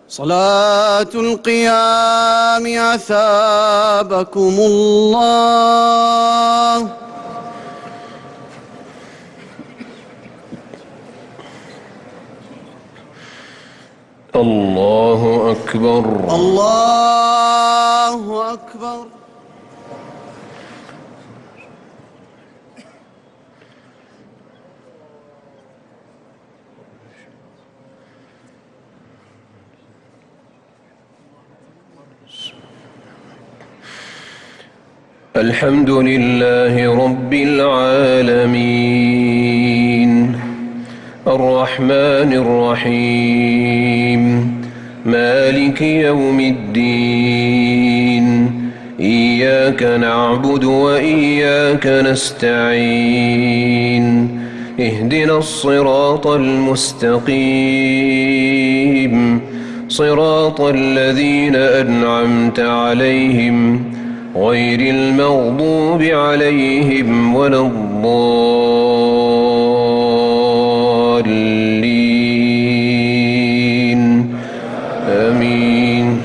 صلاة القيام أثابكم الله. الله أكبر. الله أكبر. الحمد لله رب العالمين الرحمن الرحيم مالك يوم الدين إياك نعبد وإياك نستعين اهدنا الصراط المستقيم صراط الذين أنعمت عليهم غير المغضوب عليهم ولا الضالين آمين.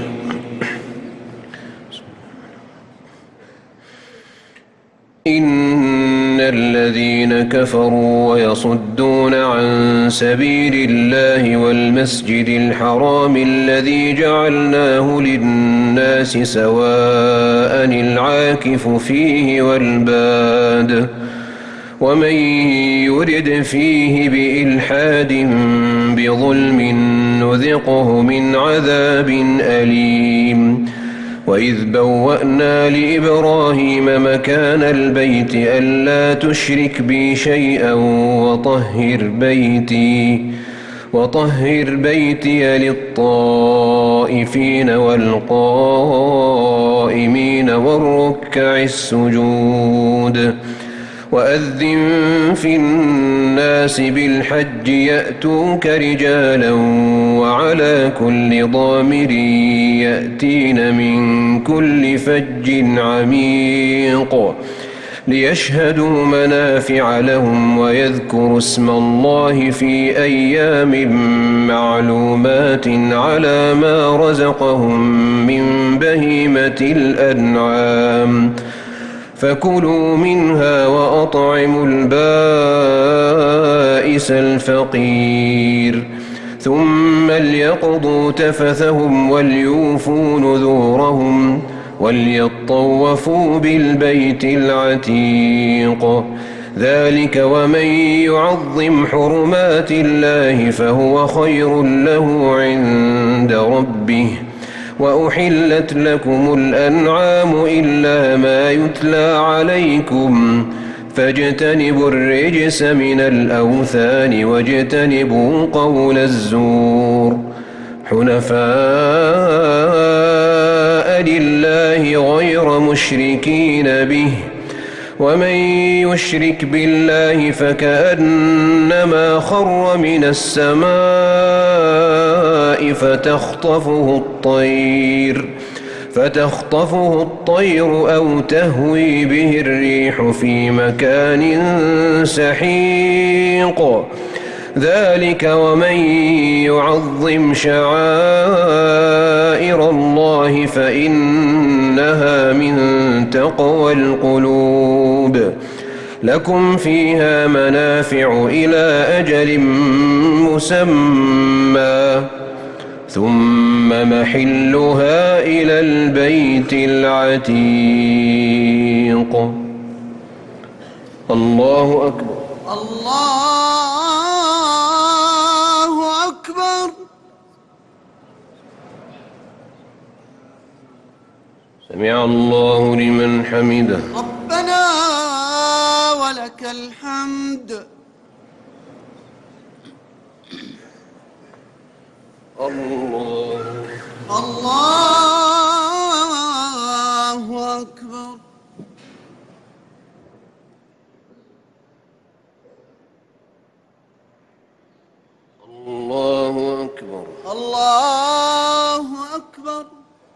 إن الذين كفروا ويصدون عن سبيل الله والمسجد الحرام الذي جعلناه للناس سواء العاكف فيه والباد ومن يرد فيه بإلحاد بظلم نذقه من عذاب أليم. وإذ بوأنا لإبراهيم مكان البيت ألا تشرك بي شيئا وطهر بيتي للطائفين والقائمين والركع السجود. وأذن في الناس بالحج يأتوك رجالا وعلى كل ضامر يأتين من كل فج عميق ليشهدوا منافع لهم ويذكروا اسم الله في أيام معلومات على ما رزقهم من بهيمة الأنعام فكلوا منها وأطعموا البائس الفقير ثم ليقضوا تفثهم وليوفوا نذورهم وليطوفوا بالبيت العتيق ذلك ومن يعظم حرمات الله فهو خير له عند ربه. وأحلت لكم الأنعام إلا ما يتلى عليكم فاجتنبوا الرجس من الأوثان واجتنبوا قول الزور حنفاء لله غير مشركين به ومن يشرك بالله فكأنما خر من السماء فتخطفه الطير أو تهوي به الريح في مكان سحيق ذلك ومن يعظم شعائر الله فإنها من تقوى القلوب. لكم فيها منافع إلى أجل مسمى ثم محلها إلى البيت العتيق. الله أكبر. الله أكبر. سمع الله لمن حمده. ربنا ولك الحمد. الله أكبر. الله أكبر. الله أكبر.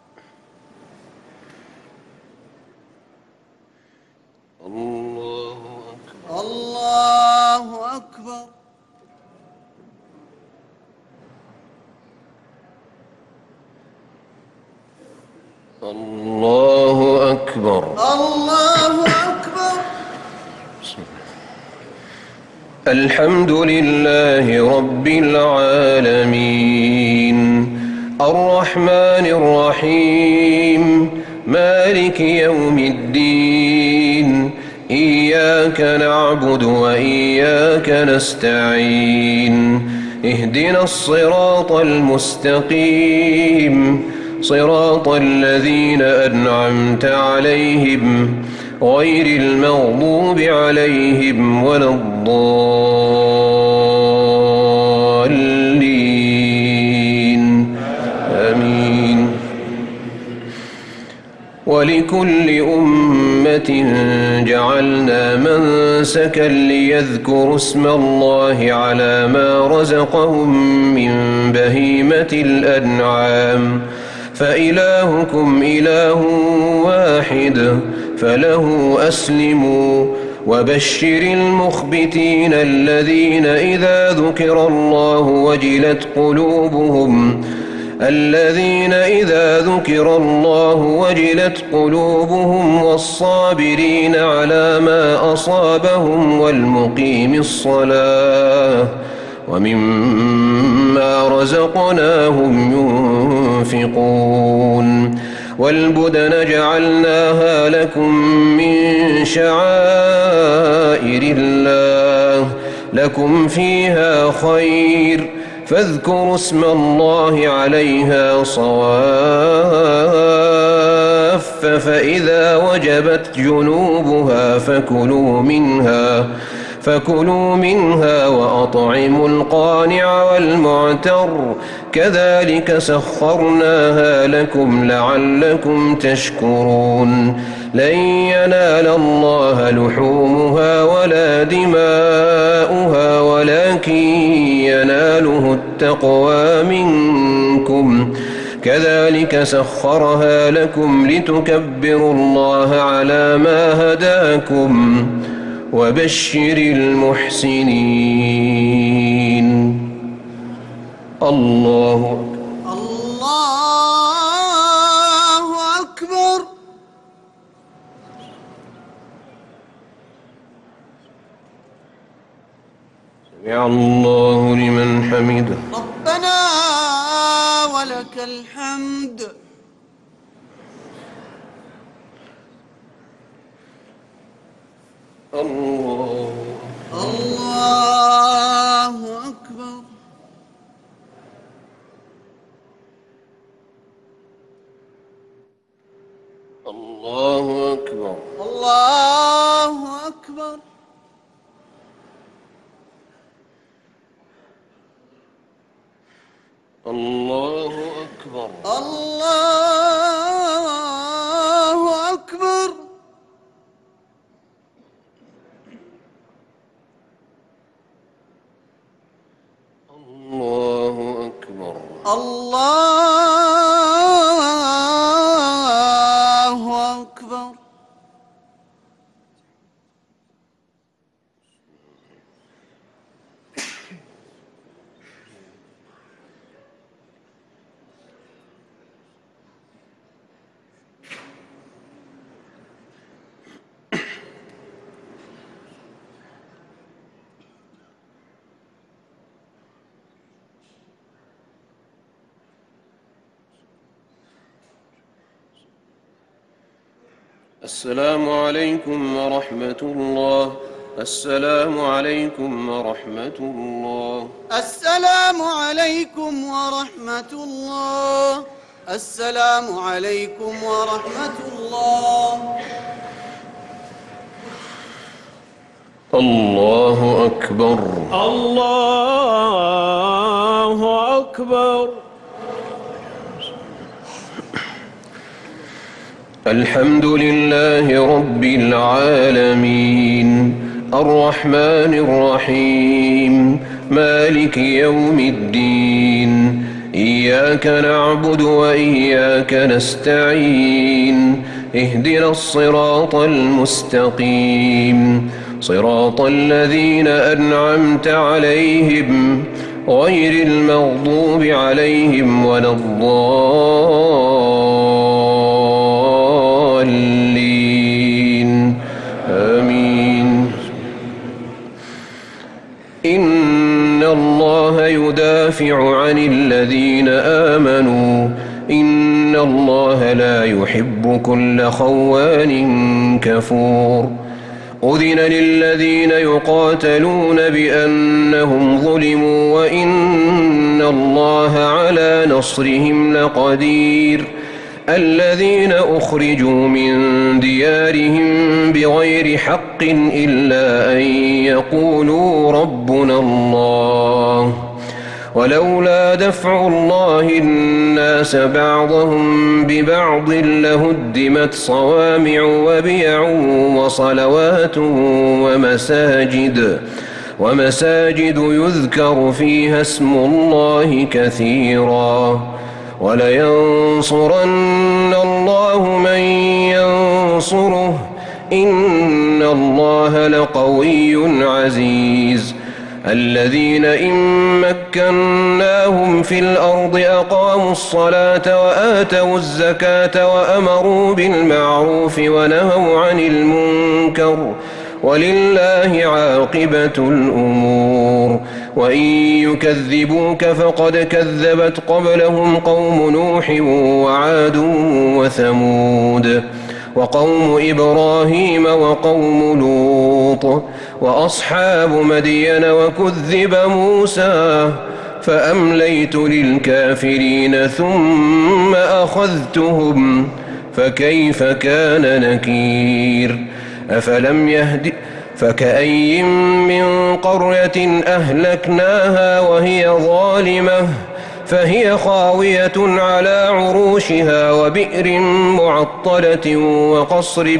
الله أكبر. الله أكبر. الله أكبر. الله أكبر. الحمد لله رب العالمين الرحمن الرحيم مالك يوم الدين إياك نعبد وإياك نستعين اهدنا الصراط المستقيم صراط الذين أنعمت عليهم غير المغضوب عليهم ولا الضالين آمين. ولكل أمة جعلنا منسكا ليذكروا اسم الله على ما رزقهم من بهيمة الأنعام فإلهكم إله واحد فله أسلموا وبشر المخبتين الذين إذا ذكر الله وجلت قلوبهم والصابرين على ما أصابهم والمقيم الصلاة ومما رزقناهم ينفقون والبدن جعلناها لكم من شعائر الله لكم فيها خير فاذكروا اسم الله عليها صواف فإذا وجبت جنوبها فكلوا منها وأطعموا القانع والمعتر كذلك سخرناها لكم لعلكم تشكرون لن ينال الله لحومها ولا دماؤها ولكن يناله التقوى منكم كذلك سخرها لكم لتكبروا الله على ما هداكم وبشر المحسنين. الله أكبر. سمع الله لمن حمده. ربنا ولك الحمد. الله أكبر. الله أكبر. الله أكبر. الله أكبر. الله أكبر. الله أكبر. الله أكبر. السلام عليكم ورحمة الله. السلام عليكم ورحمة الله. السلام عليكم ورحمة الله. السلام عليكم ورحمة الله. الله أكبر. الله أكبر. الحمد لله رب العالمين الرحمن الرحيم مالك يوم الدين إياك نعبد وإياك نستعين اهدنا الصراط المستقيم صراط الذين أنعمت عليهم غير المغضوب عليهم ولا الضالين يدافع عن الذين آمنوا إن الله لا يحب كل خوان كفور أذن للذين يقاتلون بأنهم ظلموا وإن الله على نصرهم لقدير الذين أخرجوا من ديارهم بغير حق إلا أن يقولوا ربنا الله ولولا دفع الله الناس بعضهم ببعض لهدمت صوامع وبيع وصلوات ومساجد يذكر فيها اسم الله كثيرا ولينصرن الله من ينصره إن الله لقوي عزيز الذين إن مكناهم في الأرض أقاموا الصلاة وآتوا الزكاة وأمروا بالمعروف ونهوا عن المنكر ولله عاقبة الأمور وإن يكذبوك فقد كذبت قبلهم قوم نوح وعاد وثمود وقوم إبراهيم وقوم لوط وأصحاب مدين وكذب موسى فأمليت للكافرين ثم أخذتهم فكيف كان نكير أفلم يهد فكأي من قرية أهلكناها وهي ظالمة فهي خاوية على عروشها وبئر معطلة وقصر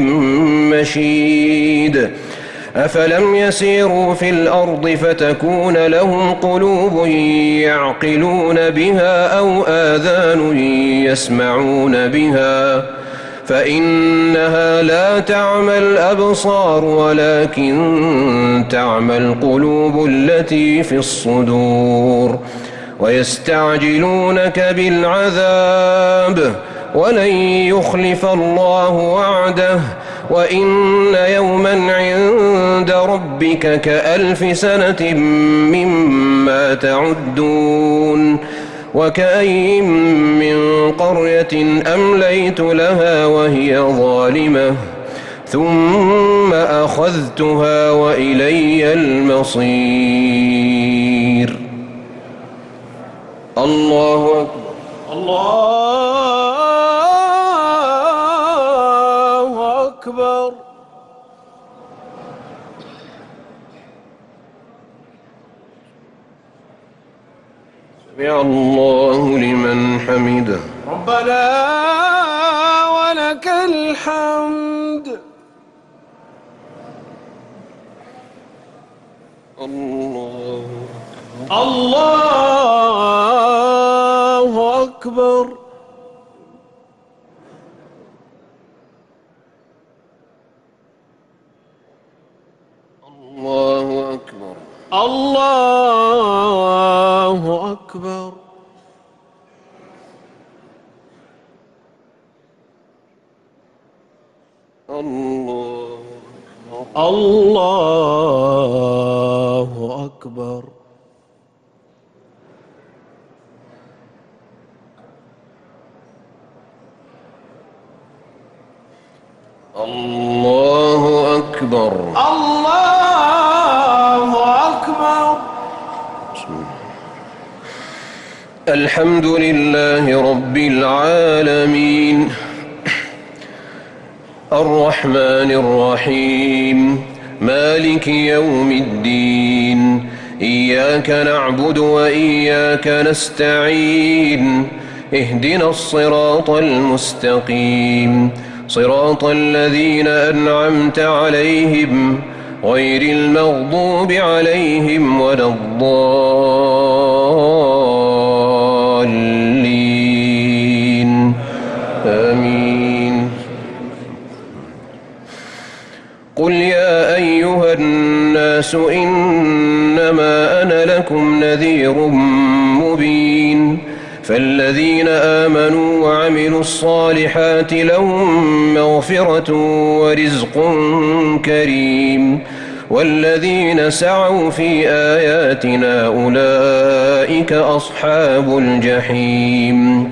مشيد أفلم يسيروا في الأرض فتكون لهم قلوب يعقلون بها أو آذان يسمعون بها فإنها لا تعمى الأبصار ولكن تعمى القلوب التي في الصدور ويستعجلونك بالعذاب ولن يخلف الله وعده وإن يوما عند ربك كألف سنة مما تعدون وكأي من قرية أمليت لها وهي ظالمة ثم أخذتها وإلي المصير الله أكبر الله أكبر سمع الله لمن حمده ربنا ولك الحمد الله أكبر الله أكبر الله أكبر الله أكبر الله أكبر الله أكبر الحمد لله رب العالمين الرحمن الرحيم مالك يوم الدين إياك نعبد وإياك نستعين اهدنا الصراط المستقيم صراط الذين أنعمت عليهم غير المغضوب عليهم ولا الضالين آمين قل يا أيها الناس إنما أنا لكم نذير مبين فالذين آمنوا وعملوا الصالحات لهم مغفرة ورزق كريم والذين سعوا في آياتنا أولئك أصحاب الجحيم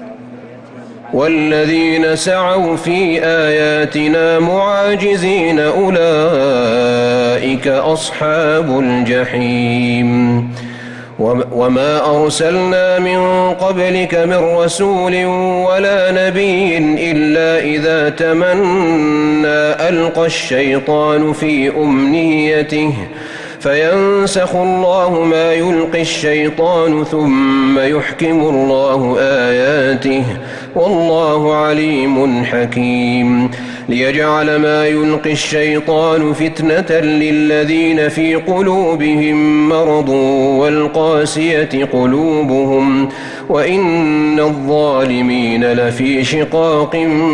والذين سعوا في آياتنا معاجزين أولئك أصحاب الجحيم وما أرسلنا من قبلك من رسول ولا نبي إلا إذا تمنى ألقى الشيطان في أمنيته فينسخ الله ما يلقي الشيطان ثم يحكم الله آياته والله عليم حكيم ليجعل ما يلقي الشيطان فتنة للذين في قلوبهم مرض والقاسية قلوبهم وإن الظالمين لفي شقاق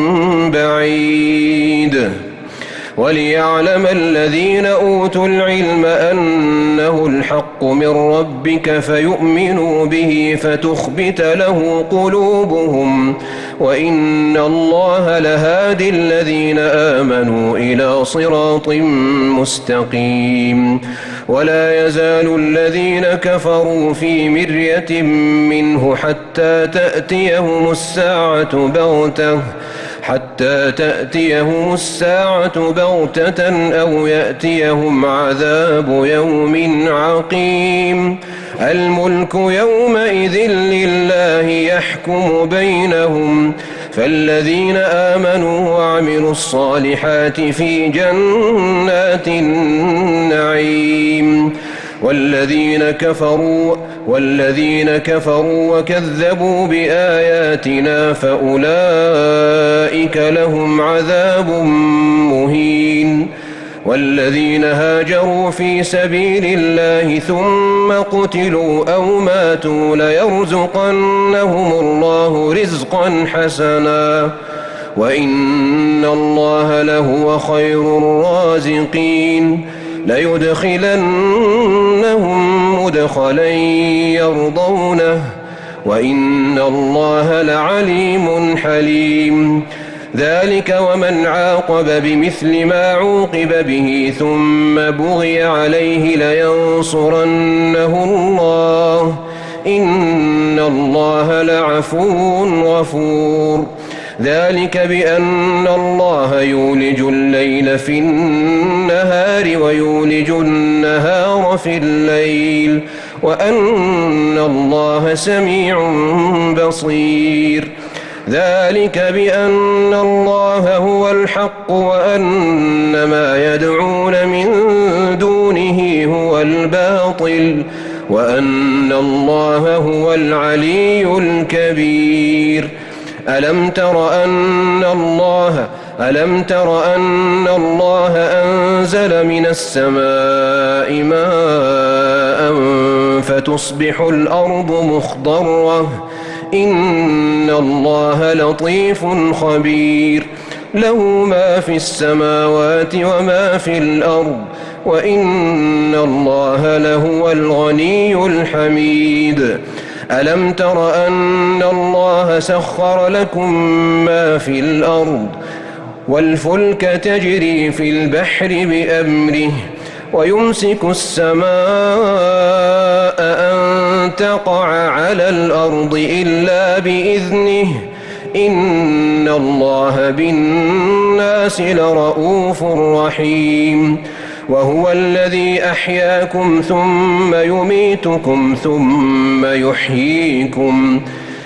بعيد وليعلم الذين أوتوا العلم أنه الحق من ربك فيؤمنوا به فتخبت له قلوبهم وإن الله لهادي الذين آمنوا إلى صراط مستقيم ولا يزال الذين كفروا في مرية منه حتى تأتيهم الساعة بغتة أو يأتيهم عذاب يوم عقيم الملك يومئذ لله يحكم بينهم فالذين آمنوا وعملوا الصالحات في جنات النعيم والذين كفروا وكذبوا بآياتنا فأولئك لهم عذاب مهين والذين هاجروا في سبيل الله ثم قتلوا أو ماتوا ليرزقنهم الله رزقا حسنا وإن الله لهو خير الرازقين ليدخلنهم مدخلا يرضونه وإن الله لعليم حليم ذلك ومن عاقب بمثل ما عوقب به ثم بغي عليه لينصرنه الله إن الله لعفو غفور ذلك بأن الله يولج الليل في النهار ويولج النهار في الليل وأن الله سميع بصير ذلك بأن الله هو الحق وأن ما يدعون من دونه هو الباطل وأن الله هو العلي الكبير ألم تر أن الله أنزل من السماء ماء فتصبح الأرض مخضرة إن الله لطيف خبير له ما في السماوات وما في الأرض وإن الله لهو الغني الحميد ألم تر أن الله سخر لكم ما في الأرض والفلك تجري في البحر بأمره ويمسك السماء أن تقع على الأرض إلا بإذنه إن الله بالناس لرؤوف رحيم وهو الذي أحياكم ثم يميتكم ثم يحييكم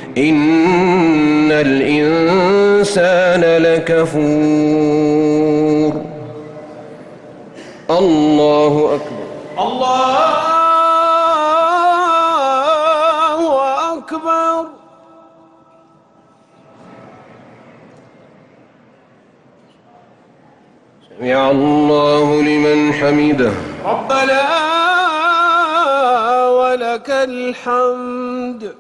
إن الإنسان لكفور الله أكبر الله أكبر سمع الله لمن حمده ربنا ولك الحمد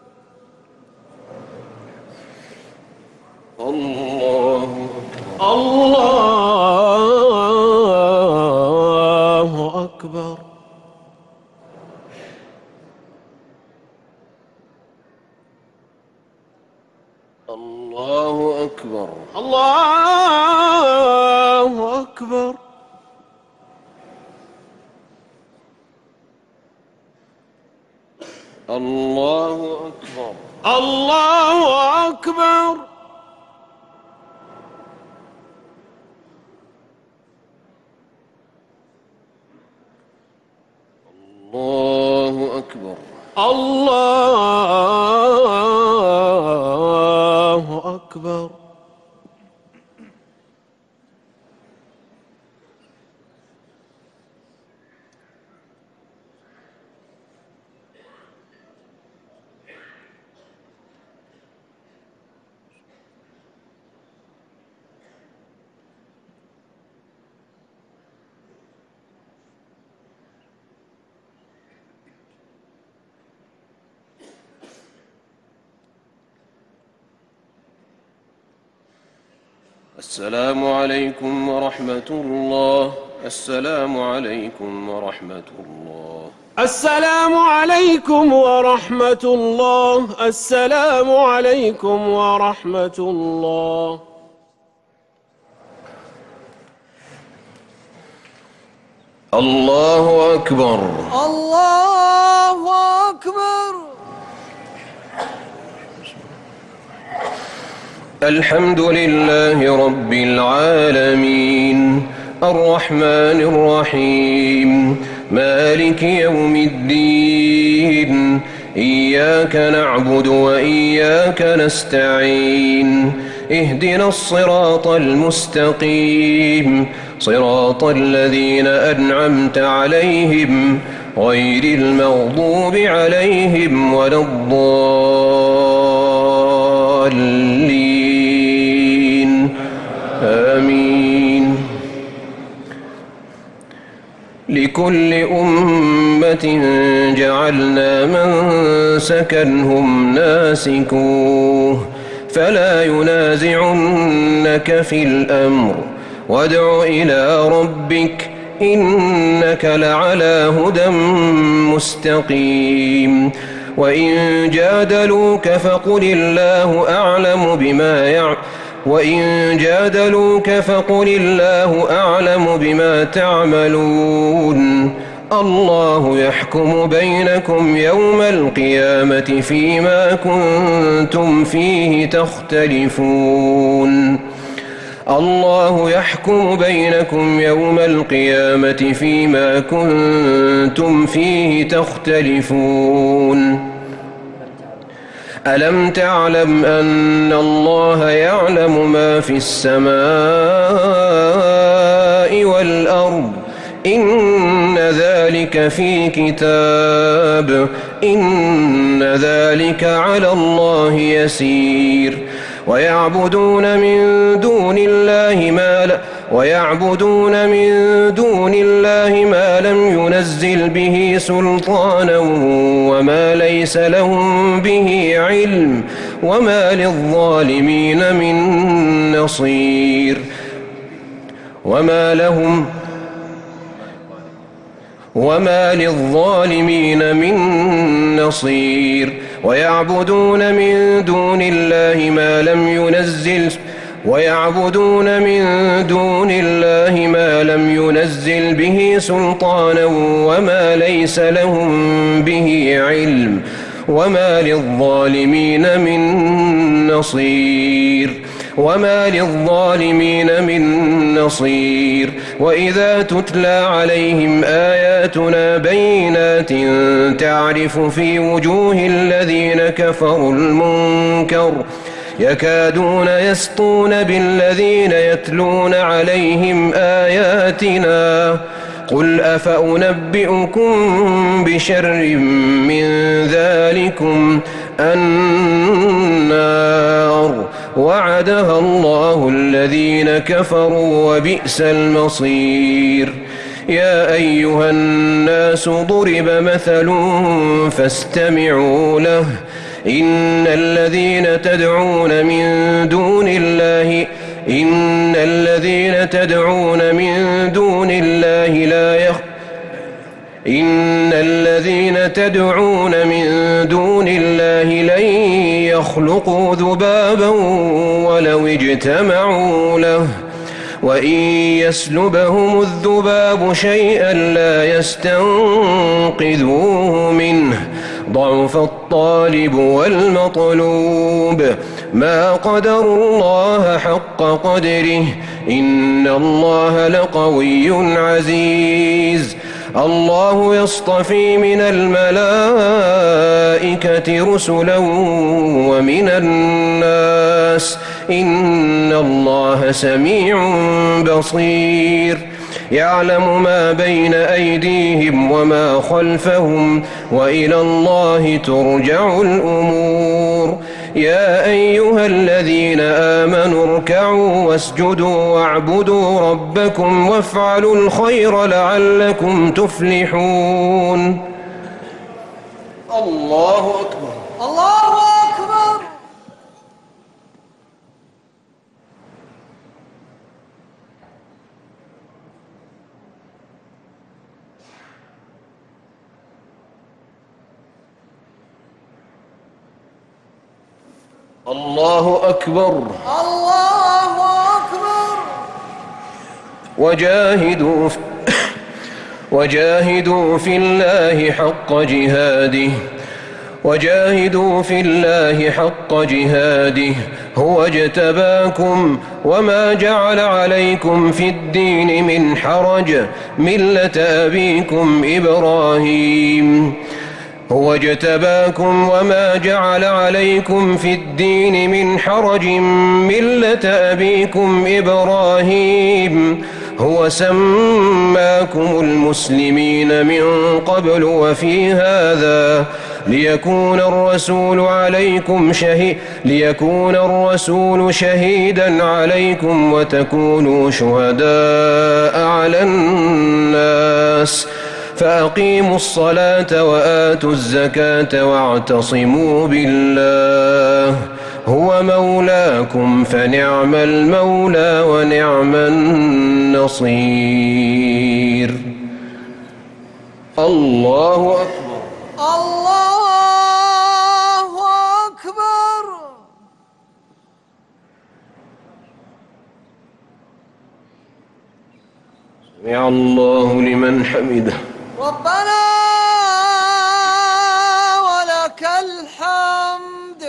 الله أكبر الله أكبر الله أكبر الله أكبر. الله أكبر. الله أكبر. الله أكبر. السلام عليكم ورحمة الله. السلام عليكم ورحمة الله. السلام عليكم ورحمة الله. السلام عليكم ورحمة الله. الله أكبر. الله أكبر. الحمد لله رب العالمين الرحمن الرحيم مالك يوم الدين إياك نعبد وإياك نستعين اهدنا الصراط المستقيم صراط الذين أنعمت عليهم غير المغضوب عليهم ولا الضالين آمين. لكل أمة جعلنا منسكا هم ناسكوه فلا ينازعنك في الأمر وادع إلى ربك إنك لعلى هدى مستقيم. وإن جادلوك فقل الله أعلم بما تعملون الله يحكم بينكم يوم القيامة فيما كنتم فيه تختلفون. الله يحكم بينكم يوم القيامة فيما كنتم فيه تختلفون. ألم تعلم أن الله يعلم ما في السماء والأرض إن ذلك في كتاب إن ذلك على الله يسير. ويعبدون من دون الله ما لم ينزل به سلطانا وما ليس لهم به علم وما للظالمين من نصير. ويعبدون من دون الله ما لم ينزل به سلطانا وما ليس لهم به علم وما للظالمين من نصير. وإذا تتلى عليهم آياتنا بينات تعرف في وجوه الذين كفروا المنكر يكادون يسطون بالذين يتلون عليهم آياتنا قل أفأنبئكم بشر من ذلكم النار وعدها الله الذين كفروا وبئس المصير. يا أيها الناس ضرب مثل فاستمعوا له إن الذين تدعون من دون الله لن يخلقوا ذبابا ولو اجتمعوا له وإن يسلبهم الذباب شيئا لا يستنقذوه منه ضعف الطالب والمطلوب ما قدروا الله حق قدره إن الله لقوي عزيز الله يصطفي من الملائكة رسلا ومن الناس إن الله سميع بصير يعلم ما بين أيديهم وما خلفهم وإلى الله ترجع الأمور يا أيها الذين آمنوا اركعوا واسجدوا واعبدوا ربكم وافعلوا الخير لعلكم تفلحون الله أكبر الله أكبر الله أكبر الله أكبر وجاهدوا في الله حق جهاده هو اجتباكم وما جعل عليكم في الدين من حرج ملة أبيكم إبراهيم هو اجتباكم وما جعل عليكم في الدين من حرج ملة أبيكم إبراهيم هو سماكم المسلمين من قبل وفي هذا ليكون الرسول شهيدا عليكم وتكونوا شهداء على الناس فأقيموا الصلاة وآتوا الزكاة واعتصموا بالله هو مولاكم فنعم المولى ونعم النصير الله أكبر الله أكبر سمع الله لمن حمده ربنا ولك الحمد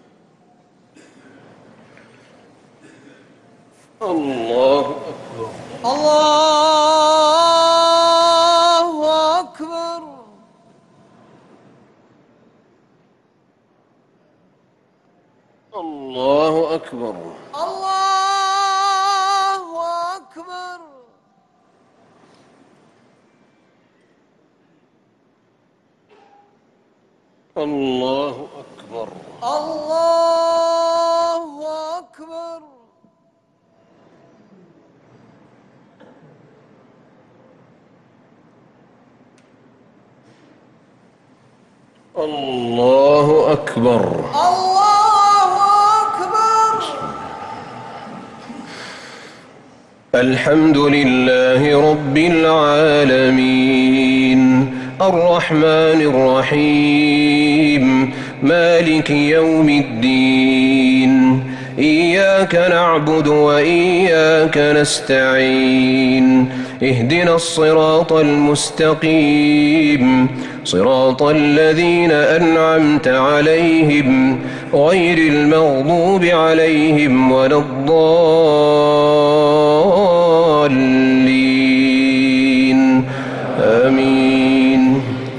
الله أكبر الله أكبر الله أكبر الله أكبر الله أكبر الله أكبر الله أكبر الله أكبر الحمد لله رب العالمين الرحمن الرحيم مالك يوم الدين إياك نعبد وإياك نستعين اهدنا الصراط المستقيم صراط الذين أنعمت عليهم غير المغضوب عليهم ولا الضالين آمين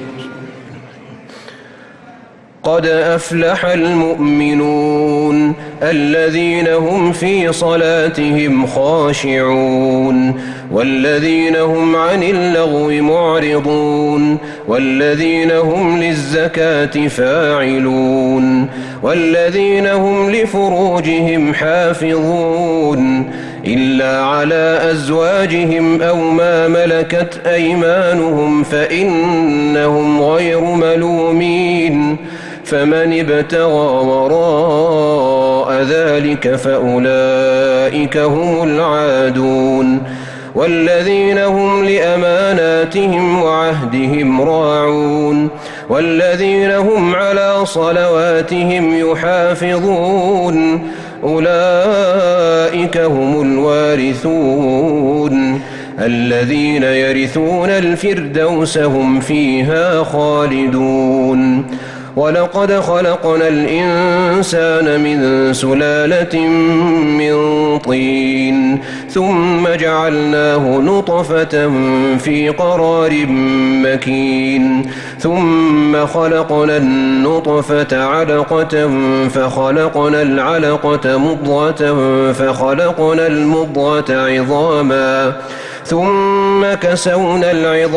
قد أفلح المؤمنون الذين هم في صلاتهم خاشعون والذين هم عن اللغو معرضون والذين هم للزكاة فاعلون والذين هم لفروجهم حافظون إلا على أزواجهم أو ما ملكت أيمانهم فإنهم غير ملومين فمن ابتغى وراء ذلك فأولئك هم العادون والذين هم لأماناتهم وعهدهم راعون والذين هم على صلواتهم يحافظون أولئك هم الوارثون الذين يرثون الفردوس هم فيها خالدون ولقد خلقنا الإنسان من سلالة من طين ثم جعلناه نطفة في قرار مكين ثم خلقنا النطفة علقة فخلقنا العلقة مضغة فخلقنا المضغة عظاما ثم كسونا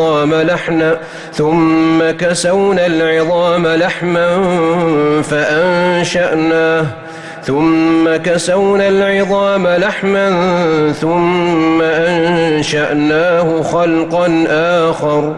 العظام لحما ثم أنشأناه خلقا آخر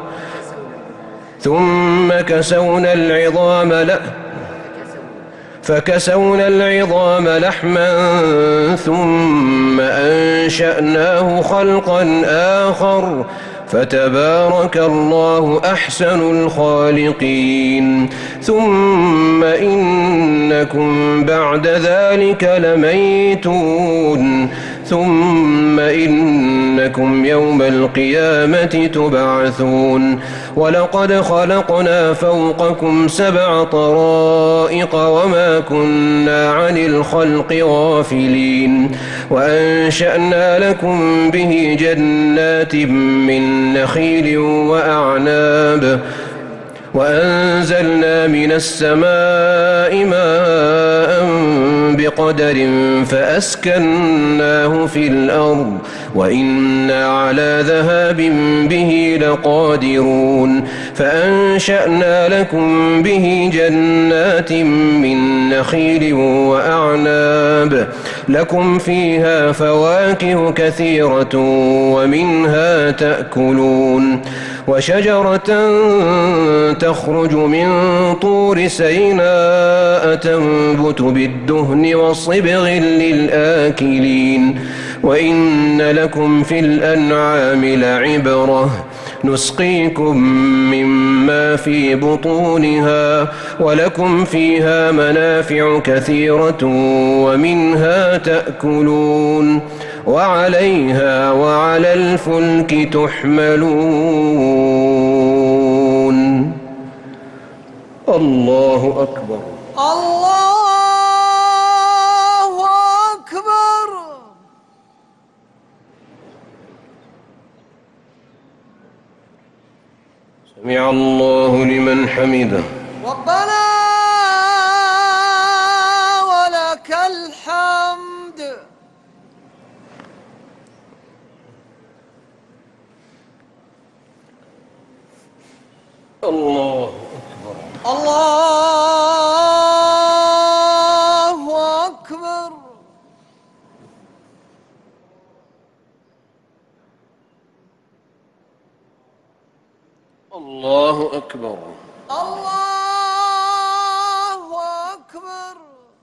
فكسونا العظام لحما ثم أنشأناه خلقا آخر فتبارك الله أحسن الخالقين ثم إنكم بعد ذلك لميتون ثم إنكم يوم القيامة تبعثون ولقد خلقنا فوقكم 7 طرائق وما كنا عن الخلق غافلين وأنشأنا لكم به جنات من نخيل وأعناب وأنزلنا من السماء ماء بقدر فأسكناه في الأرض وإنا على ذهاب به لقادرون فأنشأنا لكم به جنات من نخيل وأعناب لكم فيها فواكه كثيرة ومنها تأكلون وشجرة تخرج من طور سيناء تنبت بالدهن وصبغ للآكلين وإن لكم في الأنعام لعبرة نسقيكم مما في بطونها ولكم فيها منافع كثيرة ومنها تأكلون وعليها وعلى الفلك تحملون الله أكبر الله أكبر. سمع الله لمن حمده ربنا ولك الحمد. الله أكبر الله أكبر. الله أكبر الله أكبر.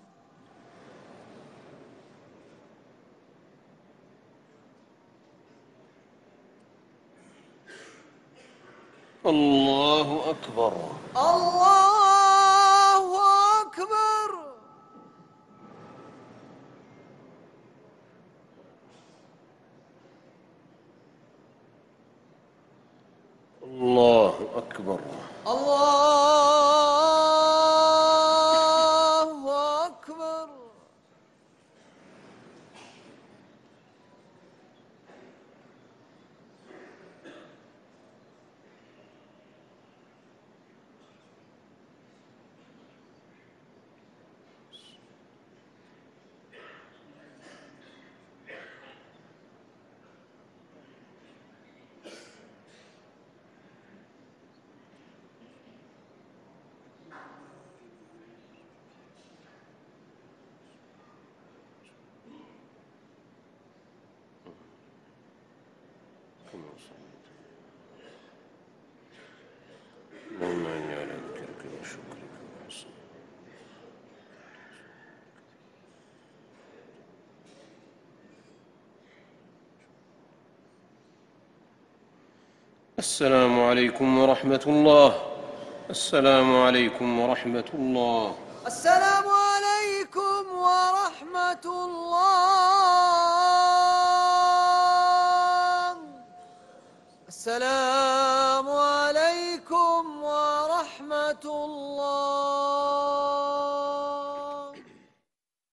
الله أكبر الله أكبر. الله أكبر الله أكبر. اللهم إني على ذكرك وشكرك وحسن السلام عليكم ورحمة الله. السلام عليكم ورحمة الله. السلام عليكم ورحمة الله. السلام عليكم ورحمة ورحمة الله.